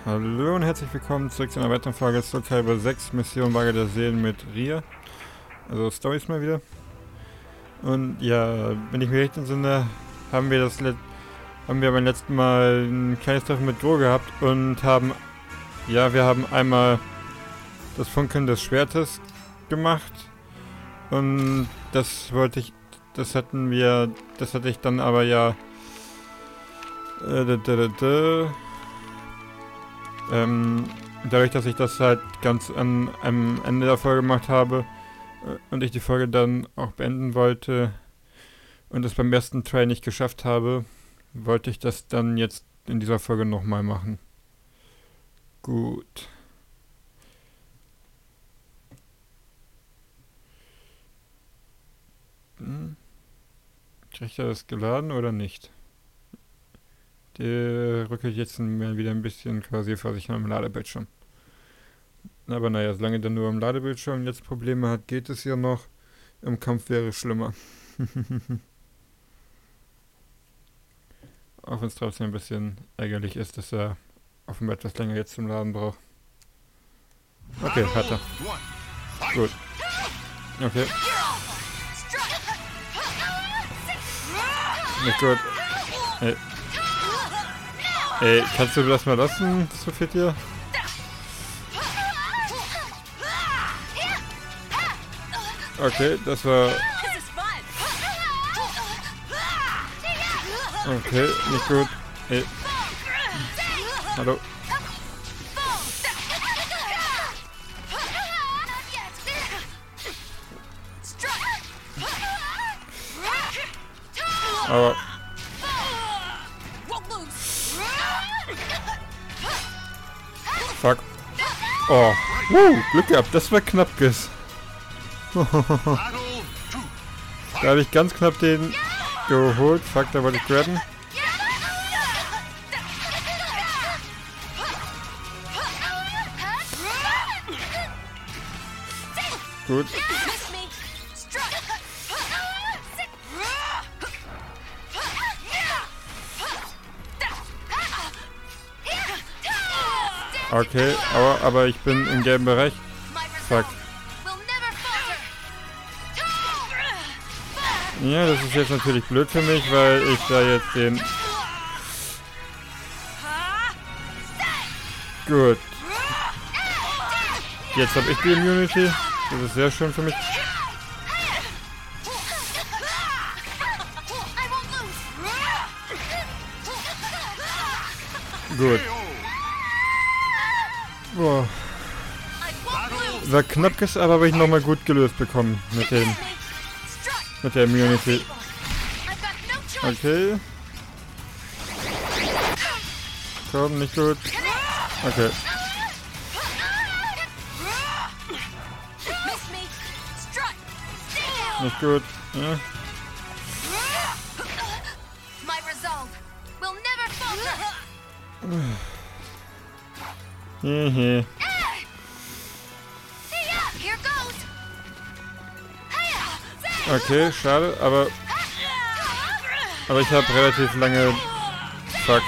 Hallo und herzlich willkommen zurück zu einer weiteren Folge Soul Calibur 6 Mission Waage der Seelen mit Ria. Also Storys mal wieder. Und ja, wenn ich mich recht entsinne, haben wir beim letzten Mal ein kleines Treffen mit Gro gehabt und haben einmal das Funkeln des Schwertes gemacht. Und das hatte ich dann aber ja dadurch, dass ich das halt ganz am Ende der Folge gemacht habe und ich die Folge dann auch beenden wollte und es beim ersten Try nicht geschafft habe, wollte ich das dann jetzt in dieser Folge nochmal machen. Gut. Kriegt er das geladen oder nicht? Der rückelt jetzt wieder ein bisschen quasi vor sich am Ladebildschirm. Aber naja, solange der nur am Ladebildschirm jetzt Probleme hat, geht es ja noch. Im Kampf wäre es schlimmer. Auch wenn es trotzdem ein bisschen ärgerlich ist, dass er offenbar etwas länger jetzt zum Laden braucht. Okay, hat er. Gut. Okay. Nicht gut. Ey, kannst du das mal lassen, Sophia? Okay, das war... Okay, nicht gut. Ey. Hallo. Aber... Fuck. Oh. Glück gehabt, das war knapp, Giss. Da habe ich ganz knapp den geholt. Fuck, da wollte ich grabben. Gut. Okay, aber ich bin im gelben Bereich. Fuck. Ja, das ist jetzt natürlich blöd für mich, weil ich da jetzt den... Gut. Jetzt habe ich die Immunity. Das ist sehr schön für mich. Gut. Boah. War knapp, aber habe ich nochmal gut gelöst bekommen mit der Immunity. Okay. Komm, nicht gut. Okay. Nicht gut. Ja. Hehe. Okay, schade, aber ich habe relativ lange... Fuck.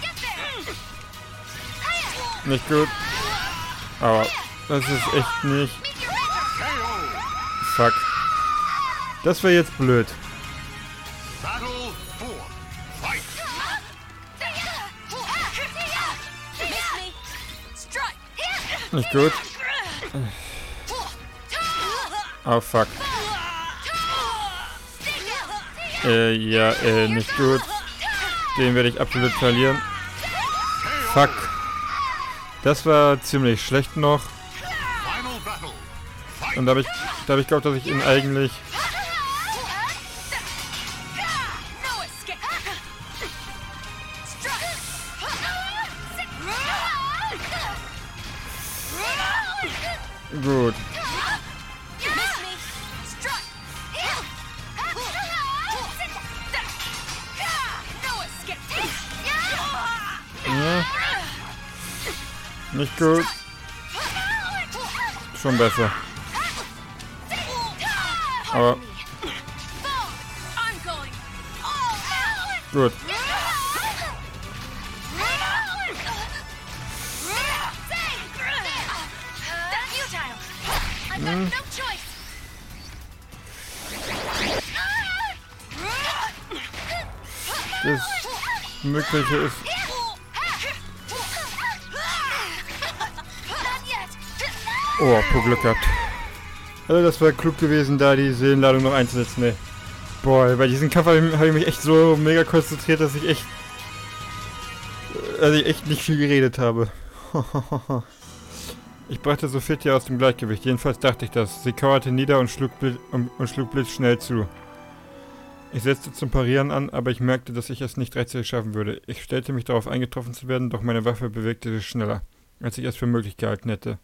Nicht gut. Aber das ist echt nicht... Fuck. Das wäre jetzt blöd. Nicht gut. Oh fuck. Nicht gut. Den werde ich absolut verlieren. Fuck. Das war ziemlich schlecht noch. Und da habe ich geglaubt, dass ich ihn eigentlich... Gut. Ja. Nicht gut. Schon besser. Aber... Gut. Hm. Das Mögliche ist... Oh, pro Glück gehabt. Also das war klug gewesen, da die Seelenladung noch einzusetzen, ey. Boah, bei diesem Kampf habe ich mich echt so mega konzentriert, dass ich echt... Also ich echt nicht viel geredet habe. Ich brachte Sophia aus dem Gleichgewicht, jedenfalls dachte ich das. Sie kauerte nieder und schlug blitzschnell zu. Ich setzte zum Parieren an, aber ich merkte, dass ich es nicht rechtzeitig schaffen würde. Ich stellte mich darauf, eingetroffen zu werden, doch meine Waffe bewegte sich schneller, als ich es für möglich gehalten hätte.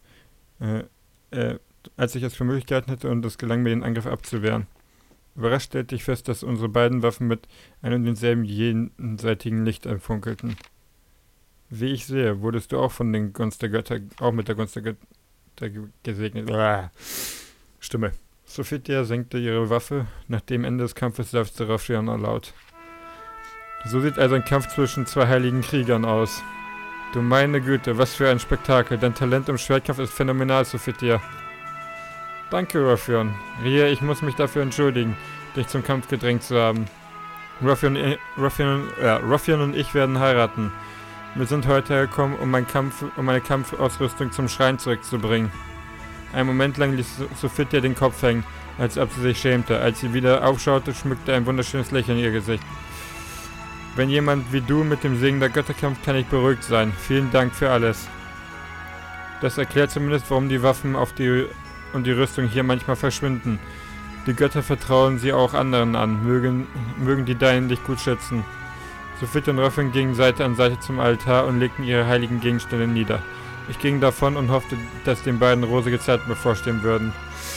Und es gelang mir, den Angriff abzuwehren. Überrascht stellte ich fest, dass unsere beiden Waffen mit einem und denselben jenseitigen Licht funkelten. Wie ich sehe, wurdest du auch von den Gunst der Götter, auch mit der Gunst der Götter gesegnet. Stimme. Sophia senkte ihre Waffe. Nach dem Ende des Kampfes seufzte Raffian laut. So sieht also ein Kampf zwischen zwei heiligen Kriegern aus. Du meine Güte, was für ein Spektakel. Dein Talent im Schwertkampf ist phänomenal, Sophia. Danke, Raffian. Ria, ich muss mich dafür entschuldigen, dich zum Kampf gedrängt zu haben. Raffian und ich werden heiraten. Wir sind heute hergekommen, um meine Kampfausrüstung zum Schrein zurückzubringen. Einen Moment lang ließ Sophia den Kopf hängen, als ob sie sich schämte. Als sie wieder aufschaute, schmückte ein wunderschönes Lächeln ihr Gesicht. Wenn jemand wie du mit dem Segen der Götter kämpft, kann ich beruhigt sein. Vielen Dank für alles. Das erklärt zumindest, warum die Waffen und die Rüstung hier manchmal verschwinden. Die Götter vertrauen sie auch anderen an, mögen die Deinen dich gut schützen. Sophia und Raffian gingen Seite an Seite zum Altar und legten ihre heiligen Gegenstände nieder. Ich ging davon und hoffte, dass den beiden rosige Zeiten bevorstehen würden.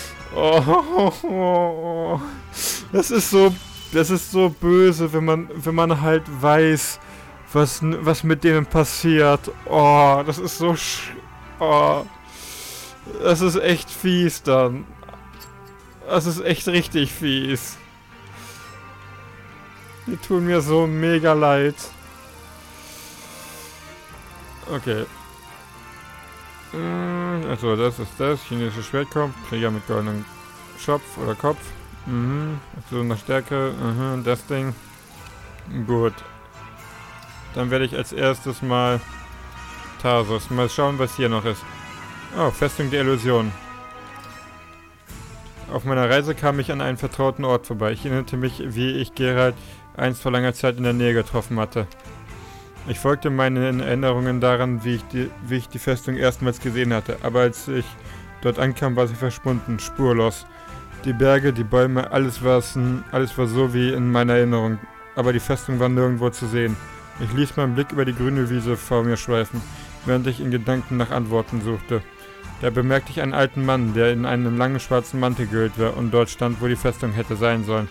Oh, das ist so böse, wenn man halt weiß, was mit denen passiert. Oh, das ist so das ist echt fies dann. Das ist echt richtig fies. Die tun mir so mega leid. Okay. Also das ist das. Chinesische Schwertkampf. Krieger mit goldenem Schopf oder Kopf. So nach Stärke. Das Ding. Gut. Dann werde ich als erstes mal Tarsus. Mal schauen, was hier noch ist. Oh, Festung der Illusion. Auf meiner Reise kam ich an einen vertrauten Ort vorbei. Ich erinnerte mich, wie ich Geralt einst vor langer Zeit in der Nähe getroffen hatte. Ich folgte meinen Erinnerungen daran, wie ich die Festung erstmals gesehen hatte, aber als ich dort ankam, war sie verschwunden, spurlos. Die Berge, die Bäume, alles war so wie in meiner Erinnerung, aber die Festung war nirgendwo zu sehen. Ich ließ meinen Blick über die grüne Wiese vor mir schweifen, während ich in Gedanken nach Antworten suchte. Da bemerkte ich einen alten Mann, der in einem langen schwarzen Mantel gehüllt war und dort stand, wo die Festung hätte sein sollen.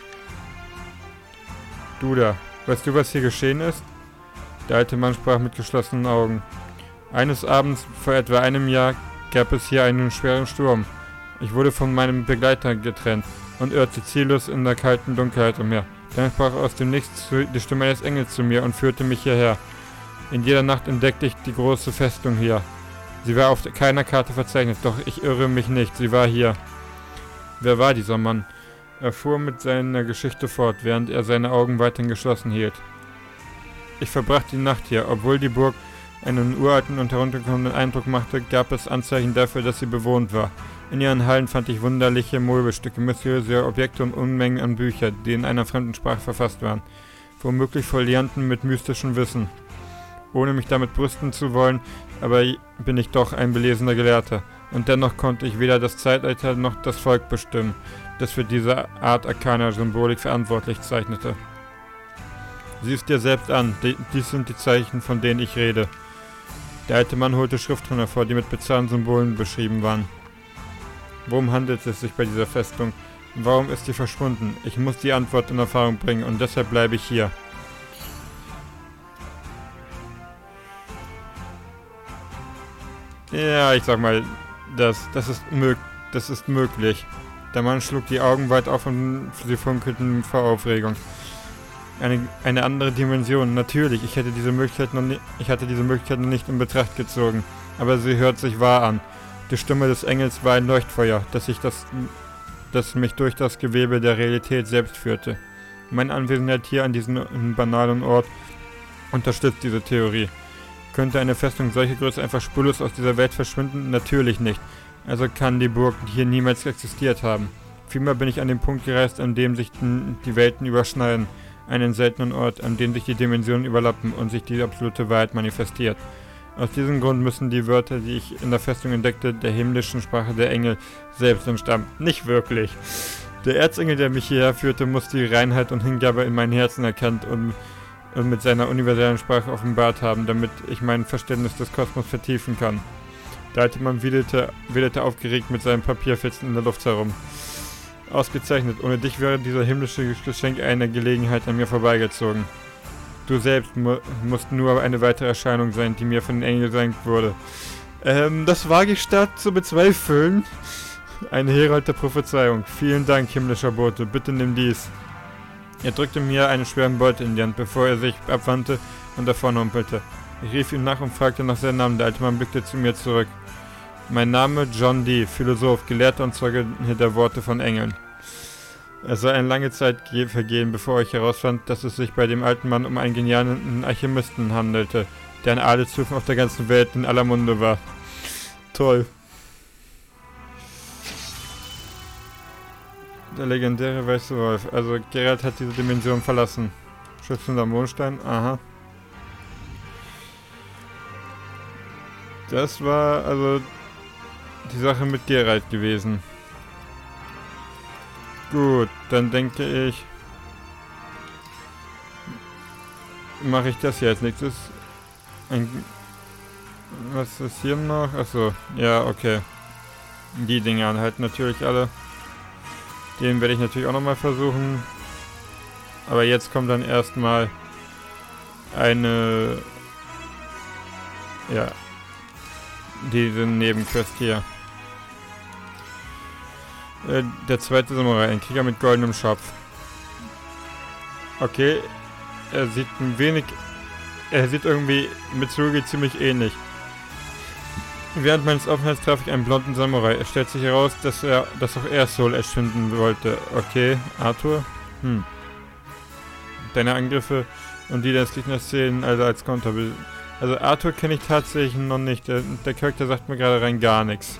Du da, weißt du, was hier geschehen ist? Der alte Mann sprach mit geschlossenen Augen. Eines Abends vor etwa einem Jahr gab es hier einen schweren Sturm. Ich wurde von meinem Begleiter getrennt und irrte ziellos in der kalten Dunkelheit umher. Dann sprach aus dem Nichts die Stimme eines Engels zu mir und führte mich hierher. In jeder Nacht entdeckte ich die große Festung hier. Sie war auf keiner Karte verzeichnet, doch ich irre mich nicht, sie war hier. Wer war dieser Mann? Er fuhr mit seiner Geschichte fort, während er seine Augen weiterhin geschlossen hielt. Ich verbrachte die Nacht hier. Obwohl die Burg einen uralten und herunterkommenden Eindruck machte, gab es Anzeichen dafür, dass sie bewohnt war. In ihren Hallen fand ich wunderliche Möbelstücke, mysteriöse Objekte und Unmengen an Büchern, die in einer fremden Sprache verfasst waren. Womöglich Folianten mit mystischem Wissen. Ohne mich damit brüsten zu wollen, aber bin ich doch ein belesener Gelehrter. Und dennoch konnte ich weder das Zeitalter noch das Volk bestimmen, das für diese Art arkaner Symbolik verantwortlich zeichnete. Sieh es dir selbst an, dies sind die Zeichen, von denen ich rede. Der alte Mann holte Schriften hervor, die mit bizarren Symbolen beschrieben waren. Worum handelt es sich bei dieser Festung? Warum ist sie verschwunden? Ich muss die Antwort in Erfahrung bringen und deshalb bleibe ich hier. Ja, ich sag mal, das ist möglich. Der Mann schlug die Augen weit auf und sie funkelten vor Aufregung. Eine andere Dimension, natürlich, ich hatte diese Möglichkeit noch nicht in Betracht gezogen, aber sie hört sich wahr an. Die Stimme des Engels war ein Leuchtfeuer, das mich durch das Gewebe der Realität selbst führte. Meine Anwesenheit hier an diesem banalen Ort unterstützt diese Theorie. Könnte eine Festung solcher Größe einfach spurlos aus dieser Welt verschwinden? Natürlich nicht. Also kann die Burg hier niemals existiert haben. Vielmehr bin ich an den Punkt gereist, an dem sich die Welten überschneiden. Einen seltenen Ort, an dem sich die Dimensionen überlappen und sich die absolute Wahrheit manifestiert. Aus diesem Grund müssen die Wörter, die ich in der Festung entdeckte, der himmlischen Sprache der Engel selbst entstammen. Nicht wirklich. Der Erzengel, der mich hierher führte, muss die Reinheit und Hingabe in mein Herzen erkannt und mit seiner universellen Sprache offenbart haben, damit ich mein Verständnis des Kosmos vertiefen kann. Der alte Mann wedelte aufgeregt mit seinem Papierfetzen in der Luft herum. Ausgezeichnet, ohne dich wäre dieser himmlische Geschenk einer Gelegenheit an mir vorbeigezogen. Du selbst musst nur eine weitere Erscheinung sein, die mir von den Engeln gesenkt wurde. Das wage ich stark zu bezweifeln. Ein Herold der Prophezeiung. Vielen Dank, himmlischer Bote. Bitte nimm dies. Er drückte mir einen schweren Beutel in die Hand, bevor er sich abwandte und davonhumpelte. Ich rief ihm nach und fragte nach seinem Namen. Der alte Mann blickte zu mir zurück. Mein Name John Dee, Philosoph, Gelehrter und Zeuge der Worte von Engeln. Es soll eine lange Zeit vergehen, bevor ich herausfand, dass es sich bei dem alten Mann um einen genialen Alchemisten handelte, der ein Adelsruf auf der ganzen Welt in aller Munde war. Toll. Der legendäre weiße Wolf. Also Geralt hat diese Dimension verlassen. Schützender Mondstein, aha. Das war also die Sache mit Geralt gewesen. Gut, dann denke ich, mache ich das hier als nächstes. Was ist hier noch? Achso, ja, okay. Die Dinge anhalten natürlich alle. Den werde ich natürlich auch nochmal versuchen. Aber jetzt kommt dann erstmal eine, ja, diese Nebenquest hier. Der zweite Samurai, ein Krieger mit goldenem Schopf. Okay, er sieht irgendwie Mitsurugi ziemlich ähnlich. Während meines Aufenthalts traf ich einen blonden Samurai. Es stellt sich heraus, dass auch er Soul Edge finden wollte. Okay, Arthur? Deine Angriffe und die des Gegners zählen also als Konter. Also Arthur kenne ich tatsächlich noch nicht. Der Charakter sagt mir gerade rein gar nichts.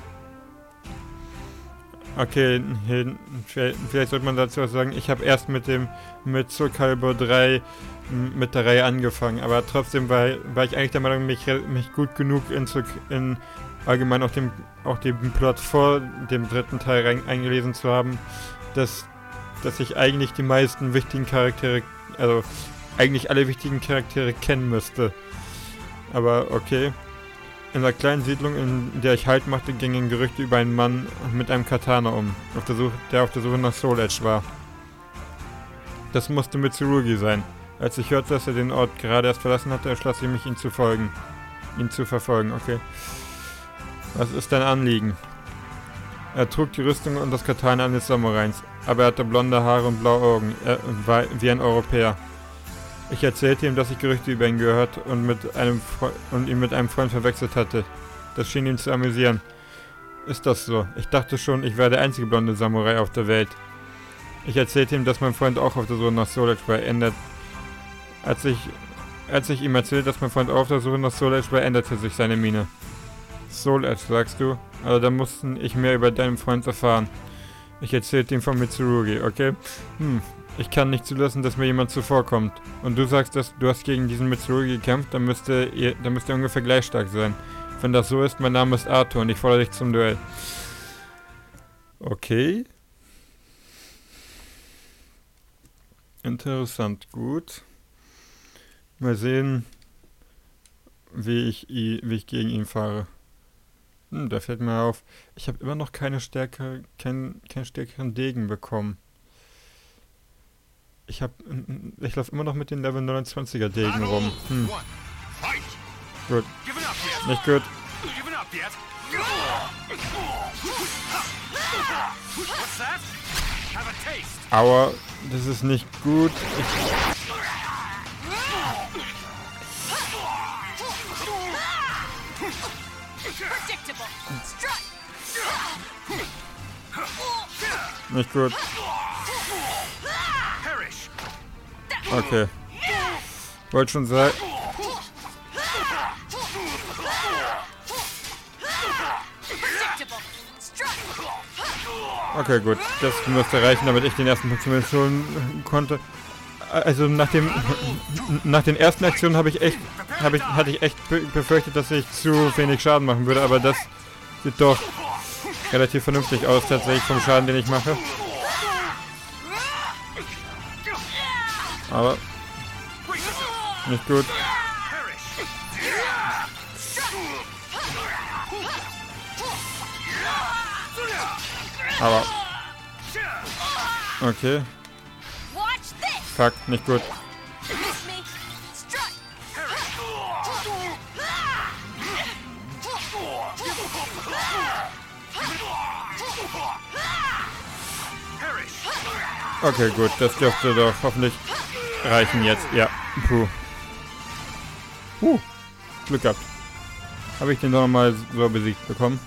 Okay, vielleicht sollte man dazu was sagen. Ich habe erst mit Soul Calibur 3 mit der Reihe angefangen, aber trotzdem war ich eigentlich der Meinung, mich gut genug in allgemein auch den Plot vor dem dritten Teil eingelesen zu haben, dass ich eigentlich die meisten wichtigen Charaktere, also eigentlich alle wichtigen Charaktere kennen müsste. Aber okay. In der kleinen Siedlung, in der ich Halt machte, gingen Gerüchte über einen Mann mit einem Katana um, der auf der Suche nach Soul Edge war. Das musste Mitsurugi sein. Als ich hörte, dass er den Ort gerade erst verlassen hatte, entschloss ich mich, ihn zu verfolgen, okay. Was ist dein Anliegen? Er trug die Rüstung und das Katana eines Samurais, aber er hatte blonde Haare und blaue Augen. Er war wie ein Europäer. Ich erzählte ihm, dass ich Gerüchte über ihn gehört und ihn mit einem Freund verwechselt hatte. Das schien ihn zu amüsieren. Ist das so? Ich dachte schon, ich wäre der einzige blonde Samurai auf der Welt. Ich erzählte ihm, dass mein Freund auch auf der Suche nach Soul Edge war. Als ich ihm erzählte, dass mein Freund auch auf der Suche nach Soul Edge war, änderte sich seine Miene. Soul Edge, sagst du? Also da mussten ich mehr über deinen Freund erfahren. Ich erzählte ihm von Mitsurugi, okay? Ich kann nicht zulassen, dass mir jemand zuvorkommt. Und du sagst, dass du hast gegen diesen Mitsurugi gekämpft, dann müsst ihr ungefähr gleich stark sein. Wenn das so ist, mein Name ist Arthur und ich fordere dich zum Duell. Okay. Interessant, gut. Mal sehen, wie ich gegen ihn fahre. Da fällt mir auf, ich habe immer noch keinen stärkeren Degen bekommen. Ich laufe immer noch mit den Level 29er Degen rum. Gut. Nicht gut. Aua, das ist nicht gut. Nicht gut. Okay. Wollte schon sagen. Okay, gut. Das müsste reichen, damit ich den ersten Punkt zumindest holen konnte. Also nach den ersten Aktionen hatte ich echt befürchtet, dass ich zu wenig Schaden machen würde, aber das sieht doch relativ vernünftig aus, tatsächlich vom Schaden, den ich mache. Aber nicht gut. Aber okay. Fuck, nicht gut. Okay, gut, das dürfte doch hoffentlich reichen jetzt. Ja, puh. Glück gehabt. Habe ich den doch nochmal so besiegt bekommen.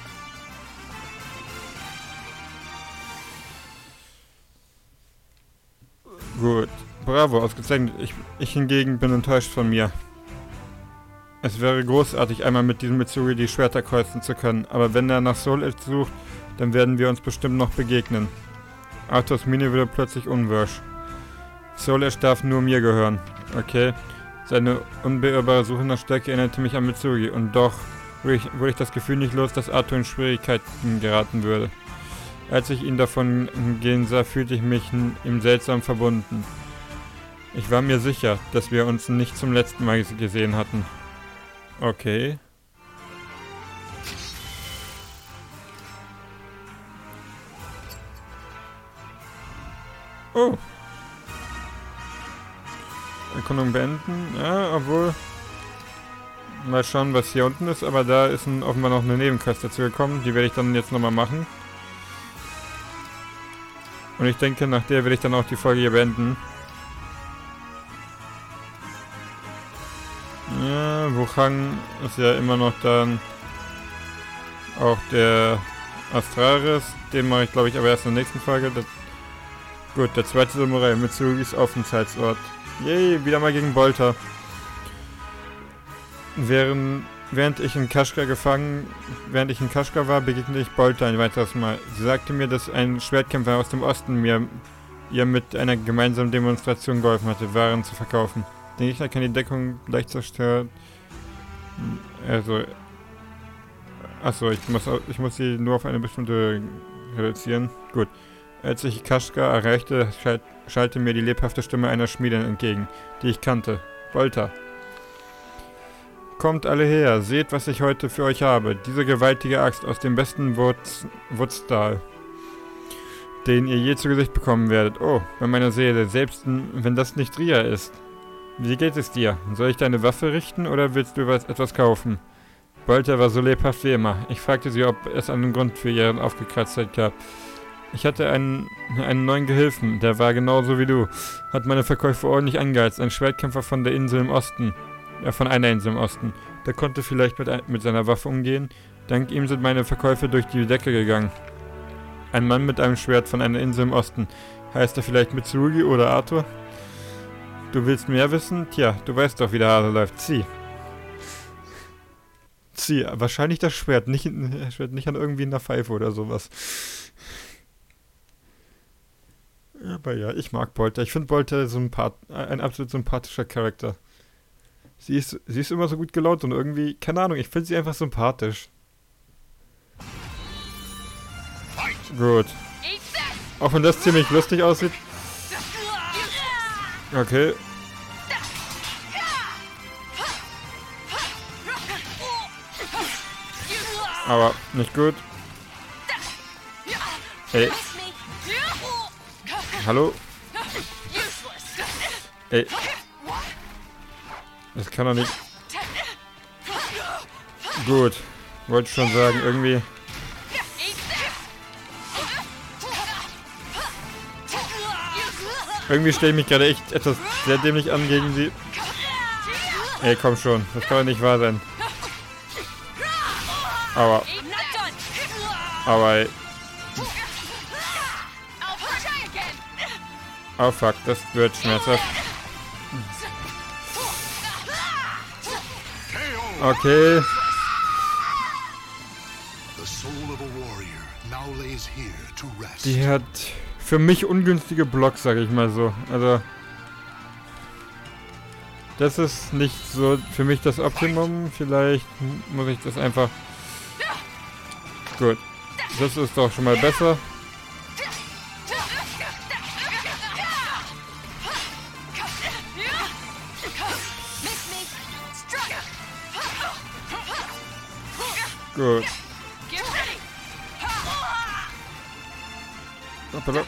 Gut. Bravo, ausgezeichnet. Ich hingegen bin enttäuscht von mir. Es wäre großartig, einmal mit diesem Mitsugi die Schwerter kreuzen zu können, aber wenn er nach Soul Edge sucht, dann werden wir uns bestimmt noch begegnen. Arthurs Miene wurde plötzlich unwirsch. Soul Edge darf nur mir gehören. Okay. Seine unbeirrbare Suche nach Stärke erinnerte mich an Mitsugi und doch wurde ich das Gefühl nicht los, dass Arthur in Schwierigkeiten geraten würde. Als ich ihn davon gehen sah, fühlte ich mich ihm seltsam verbunden. Ich war mir sicher, dass wir uns nicht zum letzten Mal gesehen hatten. Okay. Oh. Erkundung beenden. Ja, obwohl... Mal schauen, was hier unten ist, aber da ist offenbar noch eine Nebenquest dazu gekommen. Die werde ich dann jetzt nochmal machen. Und ich denke, nach der werde ich dann auch die Folge hier beenden. Ja, Wuchang ist ja immer noch dann auch der Astraris. Den mache ich, glaube ich, aber erst in der nächsten Folge. Gut, der zweite Samurai, Mitsugis Aufenthaltsort. Yay, wieder mal gegen Bolter. Während ich in Kashgar war, begegnete ich Bolter ein weiteres Mal. Sie sagte mir, dass ein Schwertkämpfer aus dem Osten ihr mit einer gemeinsamen Demonstration geholfen hatte, Waren zu verkaufen. Der Gegner kann die Deckung leicht zerstören. Also... Achso, ich muss sie nur auf eine bestimmte reduzieren. Gut. Als ich Kashgar erreichte, schallte mir die lebhafte Stimme einer Schmiedin entgegen, die ich kannte. Bolter. Kommt alle her, seht, was ich heute für euch habe. Diese gewaltige Axt aus dem besten Wurzstahl, den ihr je zu Gesicht bekommen werdet. Oh, bei meiner Seele, selbst wenn das nicht Ria ist. Wie geht es dir? Soll ich deine Waffe richten oder willst du etwas kaufen? Bolter war so lebhaft wie immer. Ich fragte sie, ob es einen Grund für ihre Aufgekratztheit gab. Ich hatte einen neuen Gehilfen, der war genauso wie du. Hat meine Verkäufer ordentlich angeheizt. Ein Schwertkämpfer von der Insel im Osten. Von einer Insel im Osten. Der konnte vielleicht mit seiner Waffe umgehen. Dank ihm sind meine Verkäufe durch die Decke gegangen. Ein Mann mit einem Schwert von einer Insel im Osten. Heißt er vielleicht Mitsugi oder Arthur? Du willst mehr wissen? Tja, du weißt doch, wie der Hase läuft. Zieh. Zieh. Wahrscheinlich das Schwert. Nicht an irgendwie einer Pfeife oder sowas. Aber ja, ich mag Bolter. Ich finde Bolter ein absolut sympathischer Charakter. Sie ist immer so gut gelaunt und irgendwie, keine Ahnung, ich finde sie einfach sympathisch. Gut. Auch wenn das ziemlich lustig aussieht. Okay. Aber nicht gut. Ey. Hallo? Ey. Das kann doch nicht... Gut. Wollte schon sagen, irgendwie... Irgendwie stelle ich mich gerade echt etwas sehr dämlich an gegen sie. Ey, komm schon. Das kann doch nicht wahr sein. Aber... Aber... Oh fuck, das wird schmerzhaft. Okay. Die hat für mich ungünstige Blocks, sag ich mal so. Also... Das ist nicht so für mich das Optimum. Vielleicht muss ich das einfach... Gut. Das ist doch schon mal besser. Gut. Hoppala.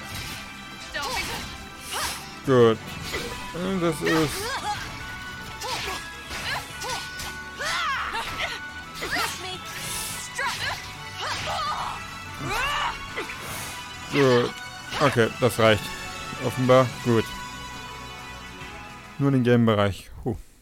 Gut. Das ist... Gut. Okay, das reicht. Offenbar. Gut. Nur den Game-Bereich.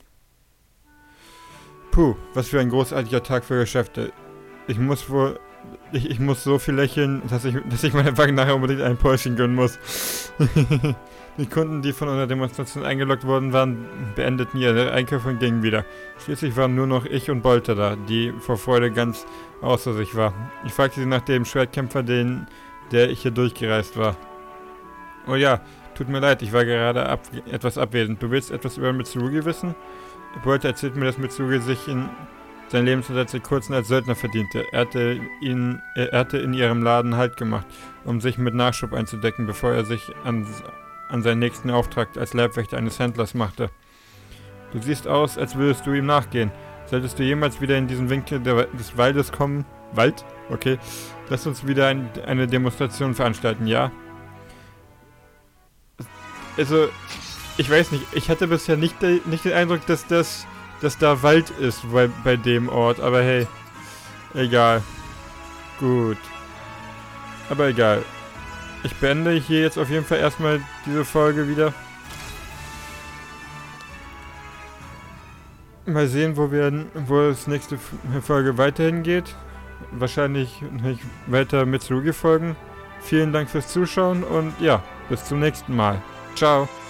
Puh, was für ein großartiger Tag für Geschäfte. Ich muss so viel lächeln, dass ich meiner Bank nachher unbedingt ein Päuschen gönnen muss. Die Kunden, die von einer Demonstration eingeloggt worden waren, beendeten ihre Einkäufe und gingen wieder. Schließlich waren nur noch ich und Bolter da, die vor Freude ganz außer sich war. Ich fragte sie nach dem Schwertkämpfer, der ich hier durchgereist war. Oh ja, tut mir leid, ich war gerade etwas abwesend. Du willst etwas über Mitsurugi wissen? Bolter erzählt mir, dass Mitsurugi sich in sein Lebensunterhalt seit kurzem als Söldner verdiente. Er hatte in ihrem Laden Halt gemacht, um sich mit Nachschub einzudecken, bevor er sich an seinen nächsten Auftrag als Leibwächter eines Händlers machte. Du siehst aus, als würdest du ihm nachgehen. Solltest du jemals wieder in diesen Winkel des Waldes kommen... Wald? Okay. Lass uns wieder eine Demonstration veranstalten, ja? Also, ich weiß nicht. Ich hatte bisher nicht den Eindruck, dass da Wald ist bei dem Ort. Aber hey, egal. Gut. Aber egal. Ich beende hier jetzt auf jeden Fall erstmal diese Folge wieder. Mal sehen, wo es nächste Folge weiterhin geht. Wahrscheinlich nicht weiter Mitsurugi folgen. Vielen Dank fürs Zuschauen und ja, bis zum nächsten Mal. Ciao.